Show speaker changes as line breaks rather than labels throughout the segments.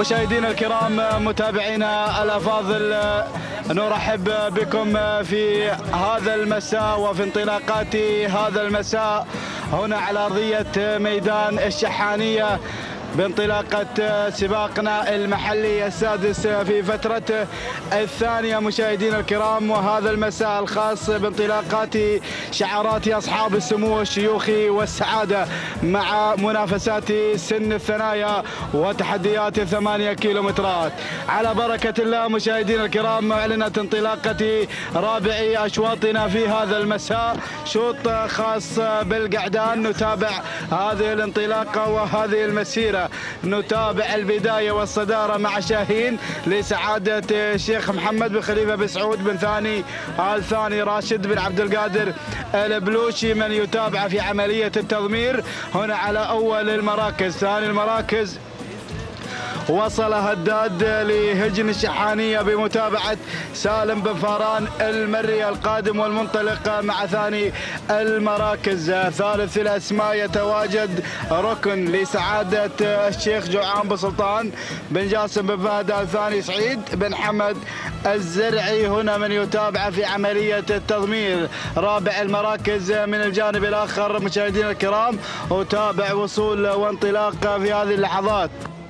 مشاهدينا الكرام، متابعينا الافاضل، نرحب بكم في هذا المساء وفي انطلاقات هذا المساء هنا على ارضيه ميدان الشحانيه بانطلاقة سباقنا المحلي السادس في فترته الثانية مشاهدينا الكرام، وهذا المساء الخاص بانطلاقات شعارات أصحاب السمو الشيوخي والسعادة مع منافسات سن الثنايا وتحديات 8 كيلومترات. على بركة الله مشاهدينا الكرام، أعلنت انطلاقة رابع أشواطنا في هذا المساء، شوط خاص بالقعدان. نتابع هذه الانطلاقة وهذه المسيرة، نتابع البداية والصدارة مع شاهين لسعادة الشيخ محمد بن خليفة بن سعود بن ثاني آل ثاني راشد بن عبد القادر البلوشي، من يتابع في عملية التضمير هنا على أول المراكز. ثاني المراكز وصل هداد لهجن الشحانية بمتابعة سالم بن فاران المري القادم والمنطلق مع ثاني المراكز. ثالث الأسماء يتواجد ركن لسعادة الشيخ جوعان بن سلطان بن جاسم بن فهد آل ثاني سعيد بن حمد الزرعي، هنا من يتابع في عملية التضمير. رابع المراكز من الجانب الآخر مشاهدينا الكرام، وتابع وصول وانطلاق في هذه اللحظات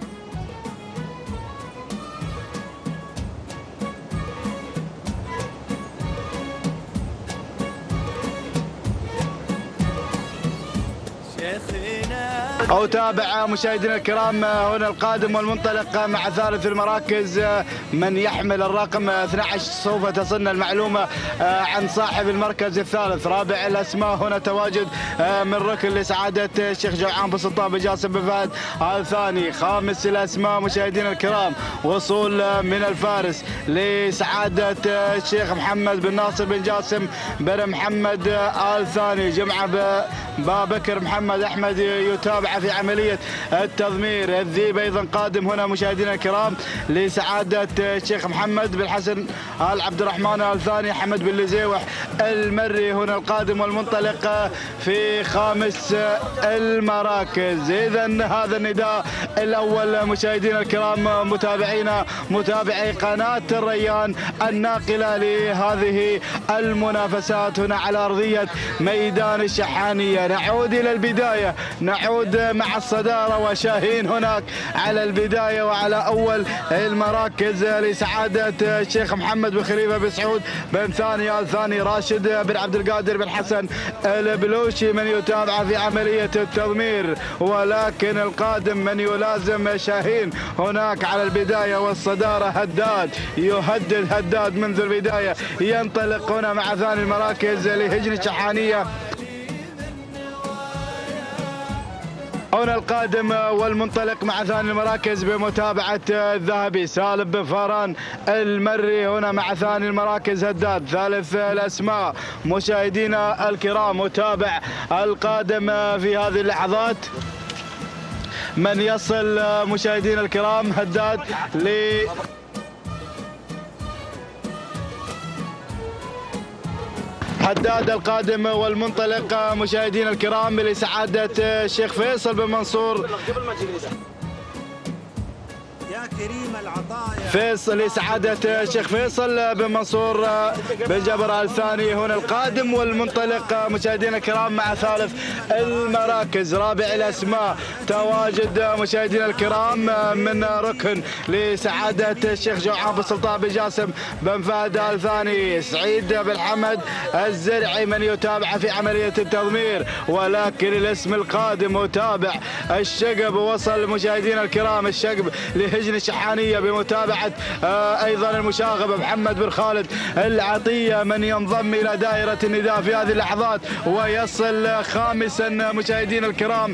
أو تابع مشاهدينا الكرام هنا القادم والمنطلق مع ثالث المراكز من يحمل الرقم 12. سوف تصلنا المعلومة عن صاحب المركز الثالث. رابع الأسماء هنا تواجد من ركن لسعادة الشيخ جوعان بن سلطان بن جاسم بن فهد آل ثاني. خامس الأسماء مشاهدينا الكرام وصول من الفارس لسعادة الشيخ محمد بن ناصر بن جاسم بن محمد آل ثاني. جمعة بابكر محمد أحمد يتابع في عملية التضمير. الذيب أيضا قادم هنا مشاهدينا الكرام لسعادة الشيخ محمد بن حسن آل عبد الرحمن آل ثاني. حمد بن لزيوح المري هنا القادم والمنطلق في خامس المراكز. إذا هذا النداء الأول مشاهدينا الكرام، متابعينا متابعي قناة الريان الناقلة لهذه المنافسات هنا على أرضية ميدان الشحانية. نعود إلى البداية، نعود مع الصدارة وشاهين هناك على البداية وعلى أول المراكز لسعادة الشيخ محمد بن خليفة بن سعود بن ثاني آل ثاني راشد بن عبد القادر بن حسن البلوشي، من يتابع في عملية التضمير، ولكن القادم من يلازم شاهين هناك على البداية والصدارة. هداد يهدد هداد منذ البداية، ينطلق هنا مع ثاني المراكز لهجن الشحانية. هنا القادم والمنطلق مع ثاني المراكز بمتابعة الذهبي سالم بن فاران المري، هنا مع ثاني المراكز هداد. ثالث الأسماء مشاهدينا الكرام، متابع القادم في هذه اللحظات من يصل مشاهدينا الكرام هداد هداد القادم والمنطلق مشاهدينا الكرام لسعادة الشيخ فيصل بن منصور يا كريم العطايا فيصل لسعادة الشيخ فيصل بن منصور بن جبر آل ثاني. هنا القادم والمنطلق مشاهدينا الكرام مع ثالث المراكز. رابع الأسماء تواجد مشاهدينا الكرام من ركن لسعادة الشيخ جوعان بن سلطان بن جاسم بن فهد آل ثاني سعيد بن حمد الزرعي، من يتابع في عملية التضمير، ولكن الاسم القادم متابع الشقب. وصل مشاهدينا الكرام الشقب لهجن الشحانية بمتابعة أيضا المشاغب محمد بن خالد العطية، من ينضم إلى دائرة النداء في هذه اللحظات ويصل خامسا مشاهدينا الكرام.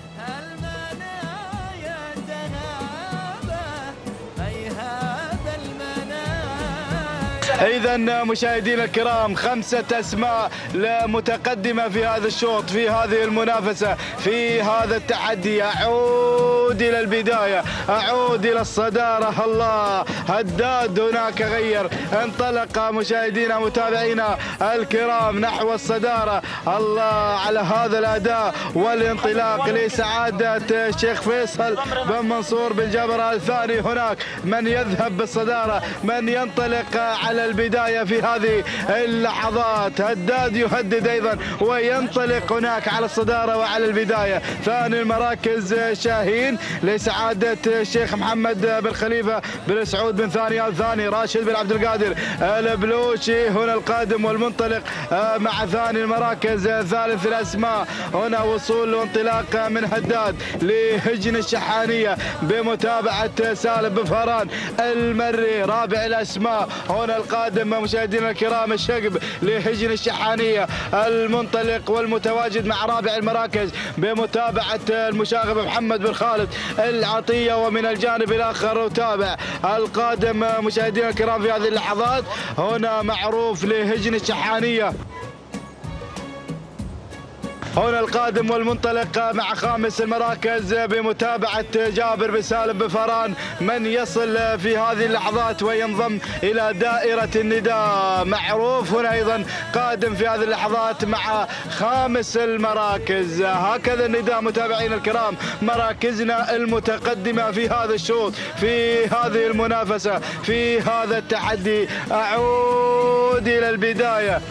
إذا مشاهدينا الكرام 5 أسماء متقدمة في هذا الشوط، في هذه المنافسة، في هذا التحدي. يعود أعود إلى البداية، أعود إلى الصدارة. الله، هداد هناك غير، انطلق مشاهدينا متابعينا الكرام نحو الصدارة. الله على هذا الأداء والانطلاق لسعادة الشيخ فيصل بن منصور بن جابر الثاني. هناك من يذهب بالصدارة، من ينطلق على البداية في هذه اللحظات. هداد يهدد أيضا وينطلق هناك على الصدارة وعلى البداية. ثاني المراكز شاهين لسعادة الشيخ محمد بن خليفة بن سعود بن ثاني الثاني. راشد بن عبد القادر البلوشي هنا القادم والمنطلق مع ثاني المراكز. ثالث الأسماء هنا وصول وانطلاق من هداد لهجن الشحانية بمتابعة سالم بن فاران المري. رابع الأسماء هنا القادم مشاهدينا الكرام الشقب لهجن الشحانية المنطلق والمتواجد مع رابع المراكز بمتابعة المشاغب محمد بن خالد العطية. ومن الجانب الآخر نتابع القادم مشاهدينا الكرام في هذه اللحظات هنا معروف لهجن الشحانية. هنا القادم والمنطلق مع خامس المراكز بمتابعة جابر بن سالم بن فاران من يصل في هذه اللحظات وينضم إلى دائرة النداء. معروف هنا أيضا قادم في هذه اللحظات مع خامس المراكز. هكذا النداء متابعينا الكرام، مراكزنا المتقدمة في هذا الشوط، في هذه المنافسة، في هذا التحدي. أعود إلى البداية،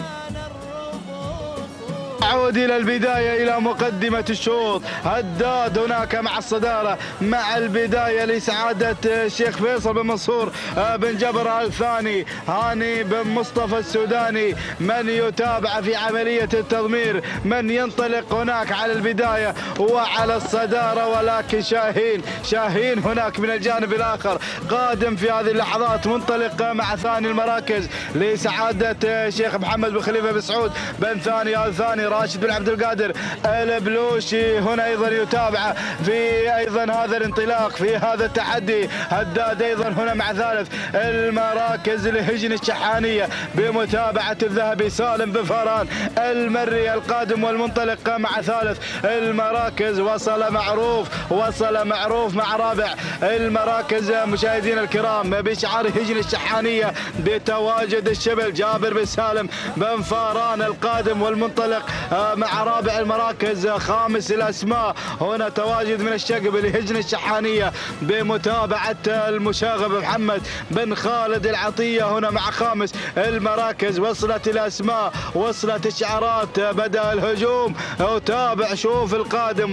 أعود إلى البداية إلى مقدمة الشوط. هداد هناك مع الصدارة مع البداية لسعادة الشيخ فيصل بن منصور بن جبر الثاني. هاني بن مصطفى السوداني من يتابع في عملية التضمير، من ينطلق هناك على البداية وعلى الصدارة. ولكن شاهين هناك من الجانب الآخر قادم في هذه اللحظات منطلق مع ثاني المراكز لسعادة الشيخ محمد بن خليفة بن سعود بن ثاني الثاني. راشد بن عبد القادر البلوشي هنا ايضا يتابع في ايضا هذا الانطلاق في هذا التحدي. هداد ايضا هنا مع ثالث المراكز لهجن الشحانيه بمتابعه الذهبي سالم بن فاران المري القادم والمنطلق مع ثالث المراكز. وصل معروف مع رابع المراكز مشاهدينا الكرام بشعار هجن الشحانيه بتواجد الشبل جابر بن سالم بن فاران القادم والمنطلق مع رابع المراكز. خامس الأسماء هنا تواجد من الشقب لهجن الشحانية بمتابعة المشاغب محمد بن خالد العطية هنا مع خامس المراكز. وصلت الأسماء، وصلت الشعارات، بدأ الهجوم. وتابع شوف القادم،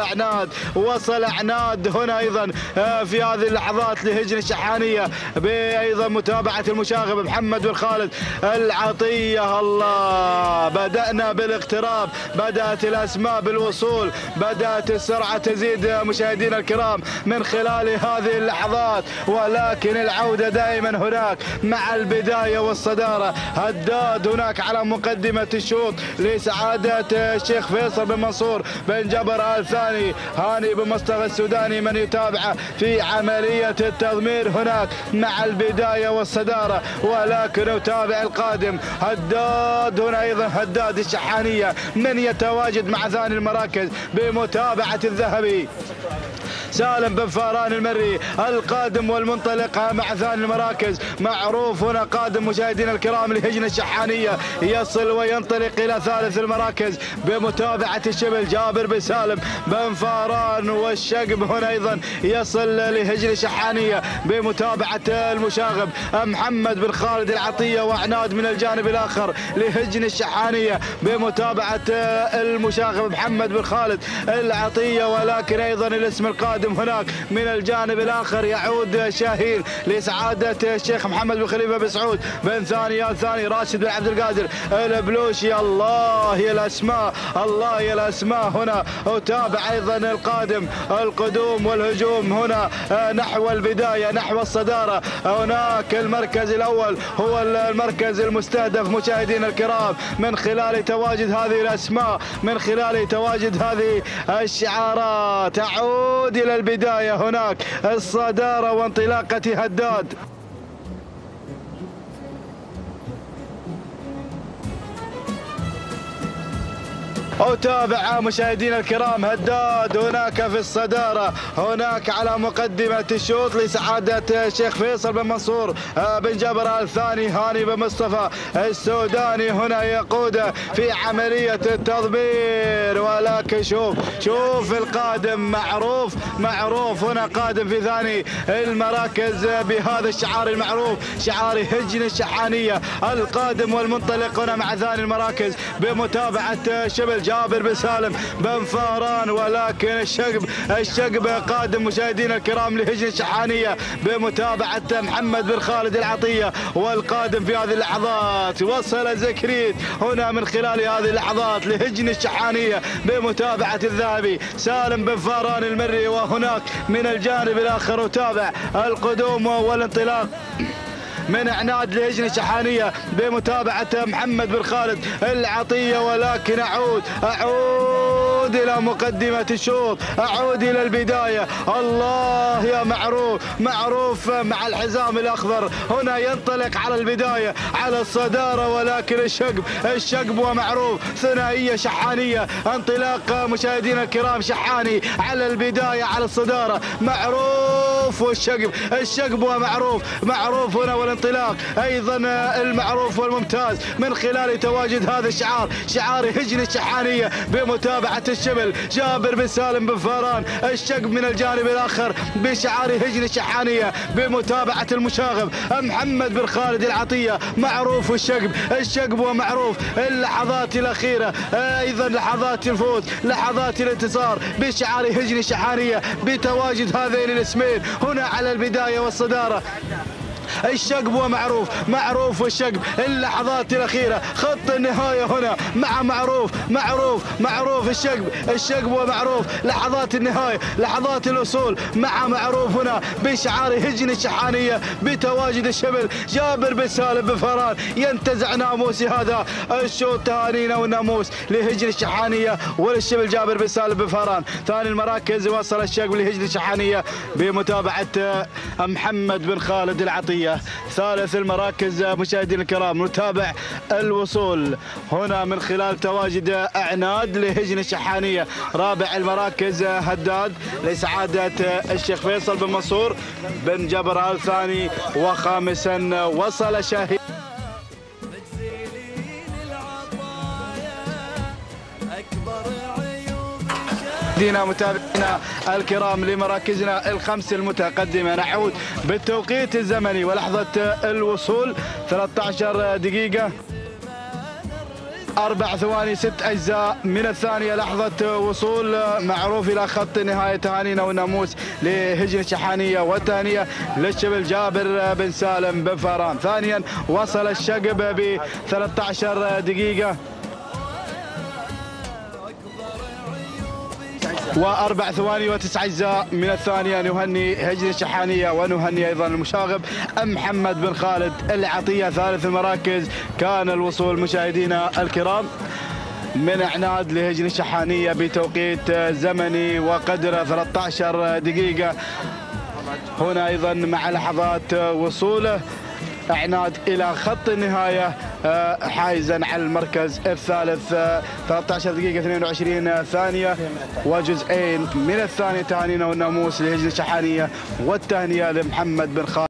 وصل عناد هنا أيضا في هذه اللحظات لهجن الشحانية بأيضا متابعة المشاغب محمد بن خالد العطية. الله، بدأنا بالاقتراب، بدأت الأسماء بالوصول، بدأت السرعة تزيد مشاهدينا الكرام من خلال هذه اللحظات. ولكن العودة دائما هناك مع البداية والصدارة. هداد هناك على مقدمة الشوط لسعادة الشيخ فيصل بن منصور بن جبر الثاني. هاني بن مصطفى السوداني من يتابع في عملية التضمير هناك مع البداية والصدارة. ولكن نتابع القادم هداد هنا أيضا هداد الشحانية من يتواجد مع ثاني المراكز بمتابعة الذهبي سالم بن فاران المري القادم والمنطلق مع ثاني المراكز. معروف هنا قادم مشاهدينا الكرام لهجن الشحانية يصل وينطلق إلى ثالث المراكز بمتابعة الشبل جابر بن سالم بن فاران. والشقب هنا أيضا يصل لهجن الشحانية بمتابعة المشاغب محمد بن خالد العطية. وعناد من الجانب الآخر لهجن الشحانية بمتابعة المشاغب محمد بن خالد العطية. ولكن أيضا الاسم القادم هناك من الجانب الآخر يعود شاهين لسعادة الشيخ محمد بن خليفة بن سعود بن ثاني الثاني. راشد بن عبد القادر البلوشي. الله يا الأسماء، الله يا الأسماء. هنا وتابع أيضا القادم القدوم والهجوم هنا نحو البداية، نحو الصدارة. هناك المركز الأول هو المركز المستهدف مشاهدينا الكرام من خلال تواجد هذه الأسماء، من خلال تواجد هذه الشعارات. تعود إلى البداية هناك الصدارة وانطلاقة هداد. وتابع مشاهدينا الكرام هداد هناك في الصدارة، هناك على مقدمة الشوط لسعادة الشيخ فيصل بن منصور بن جبر الثاني هاني بن مصطفى السوداني هنا يقود في عملية التضمير، ولكن شوف القادم معروف هنا قادم في ثاني المراكز بهذا الشعار المعروف شعار هجن الشحانية، القادم والمنطلق هنا مع ثاني المراكز بمتابعة شبل جابر بن سالم بن فهران، ولكن الشقب قادم مشاهدينا الكرام لهجن الشحانية بمتابعة محمد بن خالد العطية، والقادم في هذه اللحظات وصل زكريت هنا من خلال هذه اللحظات لهجن الشحانية بمتابعة الذهبي سالم بن فهران المري، وهناك من الجانب الآخر وتابع القدوم والانطلاق من عناد لهجن الشحانية بمتابعة محمد بن خالد العطية، ولكن أعود إلى مقدمة الشوط، أعود إلى البداية. الله يا معروف مع الحزام الأخضر هنا ينطلق على البداية على الصدارة، ولكن الشقب ومعروف ثنائية شحانية، انطلاق مشاهدينا الكرام شحاني على البداية على الصدارة، معروف والشقب ومعروف هنا والانطلاق ايضا المعروف والممتاز من خلال تواجد هذا شعار هجن الشحانية بمتابعة الشبل جابر بن سالم بن فهران، الشقب من الجانب الاخر بشعار هجن الشحانية بمتابعة المشاغب محمد بن خالد العطية، معروف الشقب ومعروف اللحظات الاخيرة ايضا لحظات الفوز لحظات الانتصار بشعار هجن الشحانية بتواجد هذين الاسمين هنا على البداية والصدارة. الشقب ومعروف والشقب اللحظات الأخيرة خط النهاية هنا مع معروف الشقب ومعروف لحظات النهاية لحظات الوصول مع معروف هنا بشعار هجن الشحانية بتواجد الشبل جابر بن سالم بن فهران ينتزع ناموس هذا الشوط. تهانينا والناموس لهجن الشحانية وللشبل جابر بن سالم بن فهران. ثاني المراكز وصل الشقب لهجن الشحانية بمتابعة محمد بن خالد العطية. ثالث المراكز مشاهدينا الكرام نتابع الوصول هنا من خلال تواجد اعناد لهجن الشحانية. رابع المراكز هداد لسعادة الشيخ فيصل بن منصور بن جبر الثاني، وخامسا وصل شاهين متابعينا الكرام لمراكزنا الخمس المتقدمة. نعود بالتوقيت الزمني ولحظة الوصول 13 دقيقة 4 ثواني 6 أجزاء من الثانية لحظة وصول معروف إلى خط نهاية. تهانينا والناموس لهجن الشحانية والتهنئة للشبل جابر بن سالم بن فهران. ثانيا وصل الشقب ب 13 دقيقة و4 ثواني و9 أجزاء من الثانية. نهني هجن الشحانية ونهني أيضا المشاغب محمد بن خالد العطية. ثالث المراكز كان الوصول مشاهدينا الكرام من عناد لهجن الشحانية بتوقيت زمني وقدره 13 دقيقة. هنا أيضا مع لحظات وصوله عناد إلى خط النهاية حائزا على المركز الثالث 13 دقيقة 22 ثانية وجزئين من الثانية. تهانينا والناموس لهجن الشحانية والتهنئة لمحمد بن خالد.